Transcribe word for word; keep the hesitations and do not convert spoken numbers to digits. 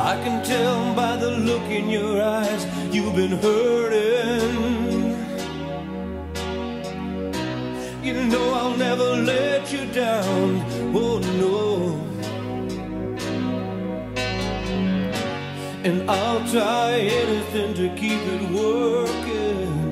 I can tell by the look in your eyes you've been hurting. You know I'll never let you down, oh no. And I'll try anything to keep it working.